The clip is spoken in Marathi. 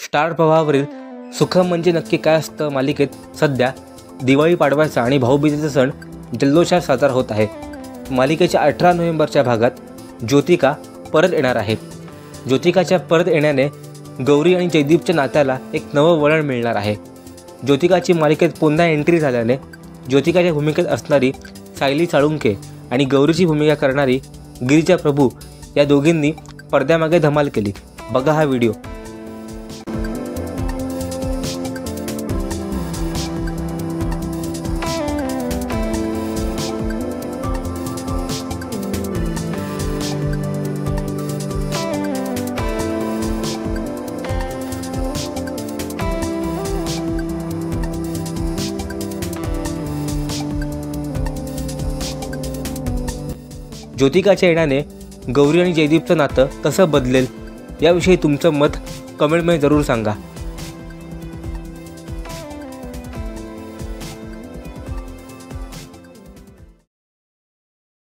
स्टार प्रवाहावरील सुखम म्हणजे नक्की काय असतं मालिकेत सध्या दिवाळी पाडव्याचा आणि भाऊबीजेचा सण जल्लोषात साजरा होत आहे। मालिकेच्या 18 नोव्हेंबरच्या भागात ज्योतिका परत येणार आहे। ज्योतिकाच्या परत येण्याने गौरी आणि जयदीपच्या नात्याला एक नवं वळण मिळणार आहे। ज्योतिकाची मालिकेत पुन्हा एंट्री झाल्याने ज्योतिकाच्या भूमिकेत असणारी सायली साळुंखे आणि गौरीची भूमिका करणारी गिरिजा प्रभू या दोघींनी पडद्यामागे धमाल केली। बघा हा व्हिडिओ। ज्योतिकाच्या येण्याने गौरी आणि जयदीपचं नातं कसं बदलेल याविषयी तुमचं मत कमेंटमध्ये जरूर सांगा।